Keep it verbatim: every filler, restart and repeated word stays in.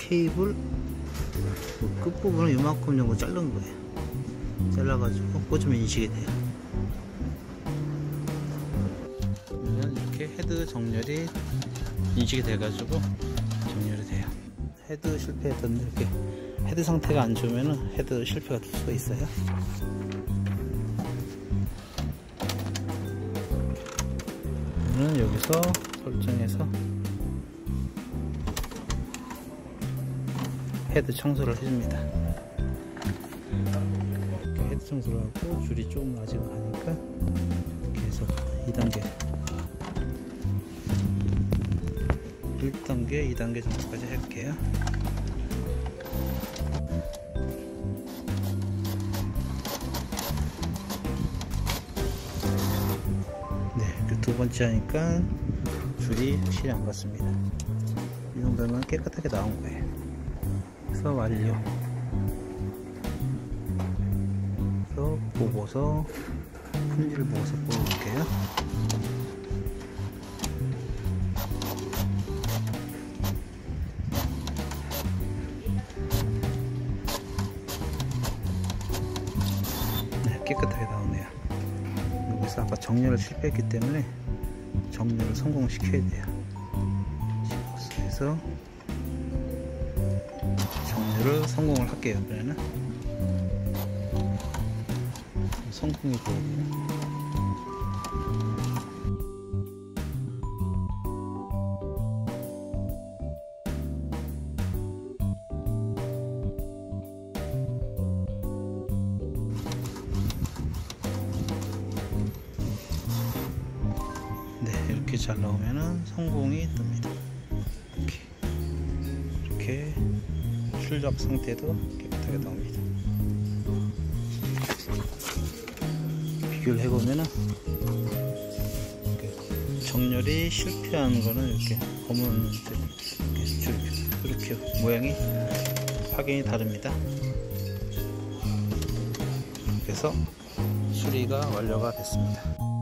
케이블 그 끝부분을 이만큼 정도 자른 거예요. 잘라가지고 꽂으면 인식이 돼요. 그러면 이렇게 헤드 정렬이 인식이 돼가지고 정렬이 돼요. 헤드 실패했던 이렇게 헤드 상태가 안 좋으면 헤드 실패가 될 수가 있어요. 저는 여기서 설정해서 헤드 청소를 해줍니다. 이렇게 헤드 청소를 하고 줄이 조금 아직 가니까 계속 이 단계, 일 단계, 이 단계 정도까지 할게요. 네, 두 번째 하니까 줄이 확실히 안 갔습니다. 이 정도면 깨끗하게 나온 거예요. 그래서 완료. 그래서 보고서 품질 보고서 뽑아볼게요. 네, 깨끗하게 나오네요. 여기서 아까 정렬을 실패했기 때문에 정렬을 성공시켜야 돼요. 그래서 정렬을 성공을 할게요. 그러면 성공이 돼야 돼요. 네, 이렇게 잘 나오면은 성공이 뜹니다. 이렇게 이렇게 출력 상태도 깨끗하게 나옵니다. 비교를 해보면은 정렬이 실패한 거는 이렇게 검은 이렇게 줄 이렇게 모양이 확연히 다릅니다. 그래서 수리가 완료가 됐습니다.